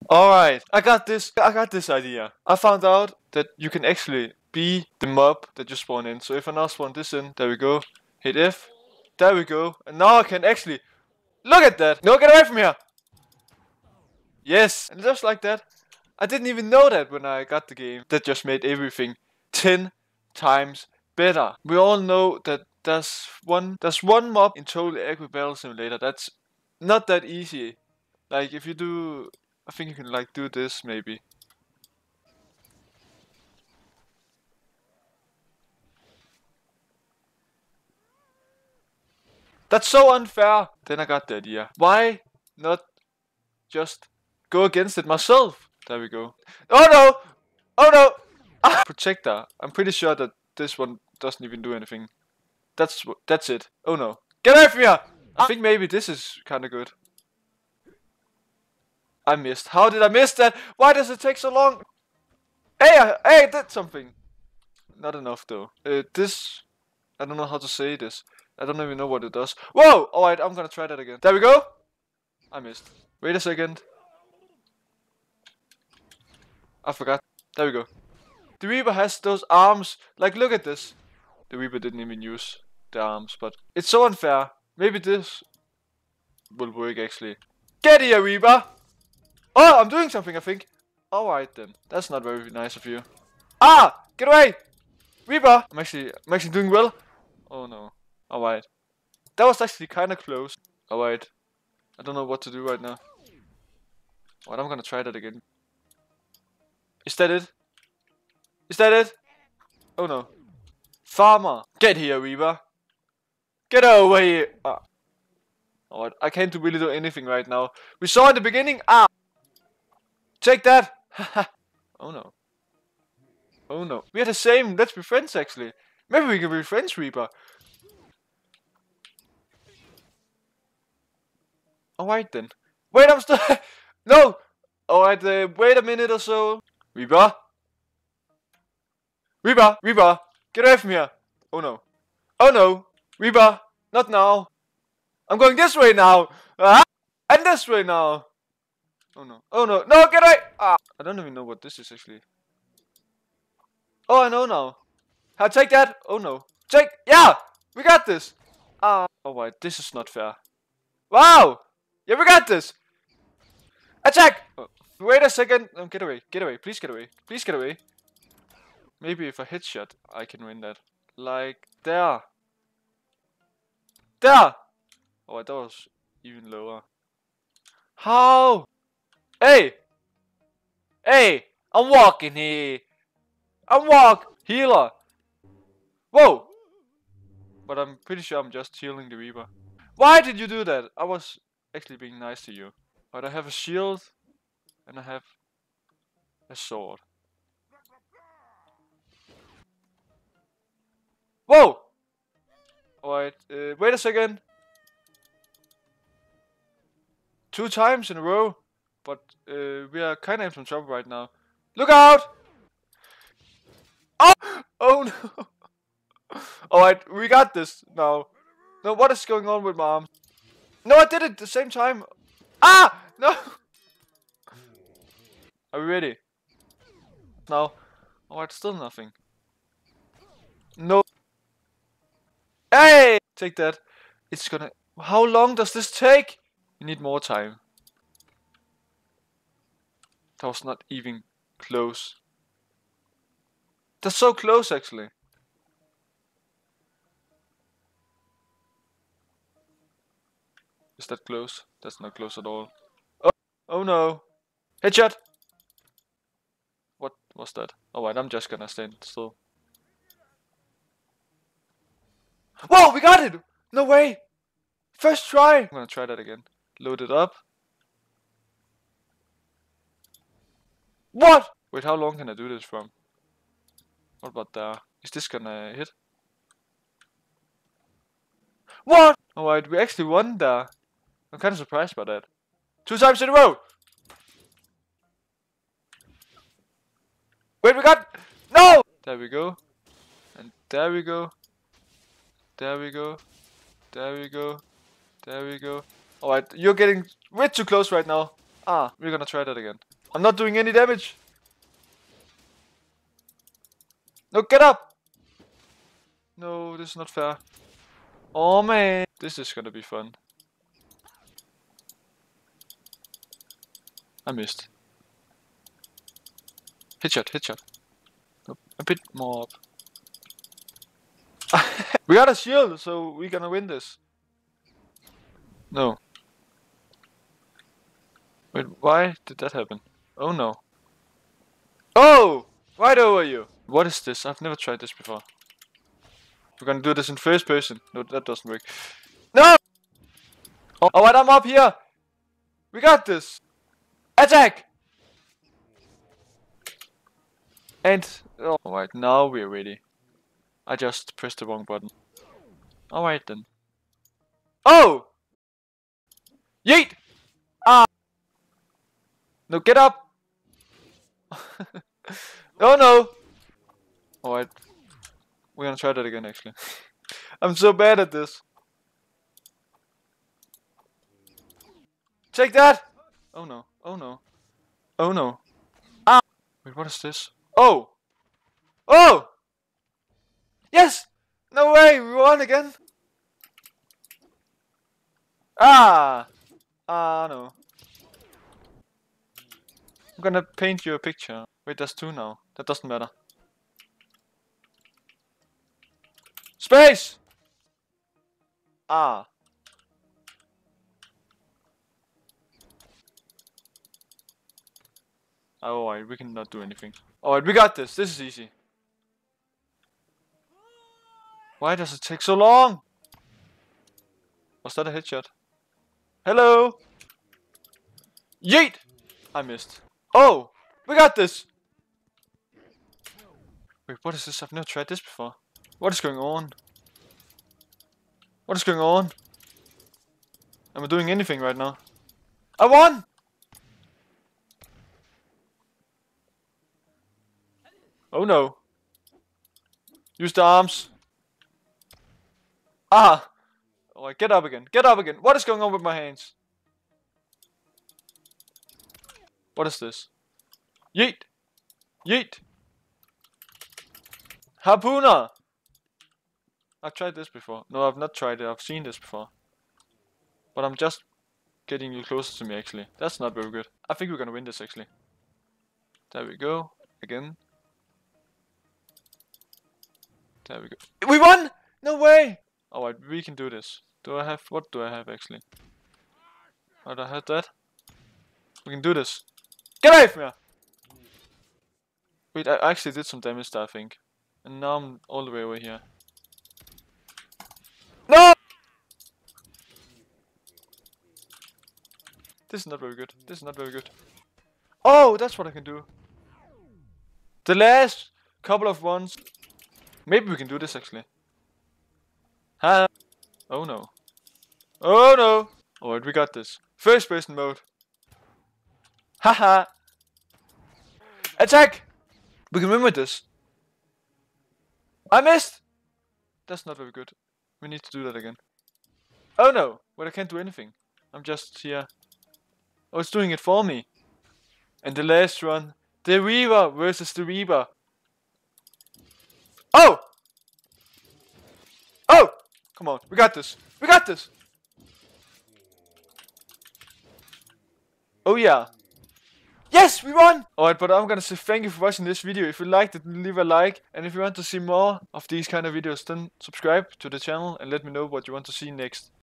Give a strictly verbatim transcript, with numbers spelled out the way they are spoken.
Alright, I got this. I got this idea. I found out that you can actually be the mob that you spawn in. So if I now spawn this in, there we go. Hit F. There we go. And now I can actually... Look at that! No, get away from here! Yes! And just like that. I didn't even know that when I got the game. That just made everything ten times better. We all know that there's one there's one mob in Total Accurate Battle Simulator that's not that easy. Like if you do... I think you can like do this maybe. That's so unfair. Then I got the idea. Why not just go against it myself? There we go. Oh no! Oh no! Ah! Protector. I'm pretty sure that this one doesn't even do anything. That's that's it. Oh no! Get away from here! I think maybe this is kind of good. I missed. How did I miss that? Why does it take so long? Hey, I, hey, I did something. Not enough though. Uh, this, I don't know how to say this. I don't even know what it does. Whoa! Alright, I'm gonna try that again. There we go. I missed. Wait a second. I forgot. There we go. The Reaper has those arms. Like, look at this. The Reaper didn't even use the arms, but it's so unfair. Maybe this will work actually. Get here, Reaper! Oh, I'm doing something, I think. Alright then. That's not very nice of you. Ah! Get away! Reaper! I'm actually, I'm actually doing well. Oh no. Alright. That was actually kind of close. Alright. I don't know what to do right now. Alright, I'm gonna try that again. Is that it? Is that it? Oh no. Farmer! Get here, Reaper! Get over here! Ah. Alright, I can't really do anything right now. We saw in the beginning. Ah! Take that! Oh no. Oh no. We are the same. Let's be friends actually. Maybe we can be friends, Reaper. Alright then. Wait, I'm still... No! Alright, uh, wait a minute or so. Reaper? Reaper! Reaper! Get away from here! Oh no. Oh no! Reaper! Not now! I'm going this way now! Ah! And this way now! Oh no. Oh no. No, get away! Ah! I don't even know what this is actually. Oh, I know now. How take that? Oh no. Take... Yeah! We got this! Ah. Oh wait, this is not fair. Wow! Yeah, we got this! Attack! Oh. Wait a second. No, get away. Get away. Please get away. Please get away. Maybe if I headshot, I can win that. Like there. There! Oh, that was even lower. How? Hey! Hey! I'm walking here. I'm walk healer. Whoa! But I'm pretty sure I'm just healing the Reaper. Why did you do that? I was actually being nice to you. But I have a shield and I have a sword. Whoa! Alright, uh, wait a second. Two times in a row. But uh, we are kinda in some trouble right now. Look out! Oh! Oh no! Alright, we got this now. No, what is going on with my arm? No, I did it at the same time. Ah! No! Are we ready? No. Alright, still nothing. No. Hey! Take that. It's gonna... How long does this take? We need more time. That was not even close. That's so close actually. Is that close? That's not close at all. Oh, oh no. Headshot! What was that? Alright, I'm just gonna stand still. Whoa, we got it! No way! First try! I'm gonna try that again. Load it up. What? Wait, how long can I do this from? What about there? Is this gonna hit? What? Alright, we actually won there. I'm kinda surprised by that. Two times in a row! Wait, we got... No! There we go. And there we go. There we go. There we go. There we go. Alright, you're getting way too close right now. Ah, we're gonna try that again. I'm not doing any damage. No, get up! No, this is not fair. Oh man, this is gonna be fun. I missed. Headshot, headshot. Nope. A bit more up. We got a shield, so we're gonna win this. No. Wait, why did that happen? Oh no. Oh! Right over you! What is this? I've never tried this before. We're gonna do this in first person. No, that doesn't work. No! Oh, alright, I'm up here! We got this! Attack! And... Oh, alright, now we're ready. I just pressed the wrong button. Alright then. Oh! Yeet! Ah! No, get up! Oh no! Alright. We're gonna try that again actually. I'm so bad at this. Take that! Oh no, oh no. Oh no. Ah! Wait, what is this? Oh! Oh! Yes! No way, we won again! Ah! Ah, no. I'm gonna paint you a picture. Wait, there's two now. That doesn't matter. Space! Ah. Oh, alright, we cannot do anything. Alright, we got this. This is easy. Why does it take so long? Was that a headshot? Hello? Yeet! I missed. Oh! We got this! Wait, what is this? I've never tried this before. What is going on? What is going on? Am I doing anything right now? I won! Oh no. Use the arms. Ah! Alright, get up again. Get up again. What is going on with my hands? What is this? Yeet! Yeet! Harpooner! I've tried this before. No, I've not tried it. I've seen this before. But I'm just getting you closer to me actually. That's not very good. I think we're gonna win this actually. There we go. Again. There we go. We won! No way! Alright, we can do this. Do I have... What do I have actually? Oh, do I have that? We can do this. Get away from here! Wait, I actually did some damage there, I think. And now I'm all the way over here. No! This is not very good. This is not very good. Oh, that's what I can do. The last couple of ones. Maybe we can do this actually. Ha! Oh no. Oh no! Alright, we got this. First person mode. Haha! Attack! We can win with this. I missed! That's not very good. We need to do that again. Oh no! But I can't do anything. I'm just here. Oh, it's doing it for me. And the last run. The Reaver versus the Reaver. Oh! Oh! Come on, we got this. We got this! Oh yeah. Yes, we won! Alright, but I'm gonna say thank you for watching this video. If you liked it, leave a like. And if you want to see more of these kind of videos, then subscribe to the channel and let me know what you want to see next.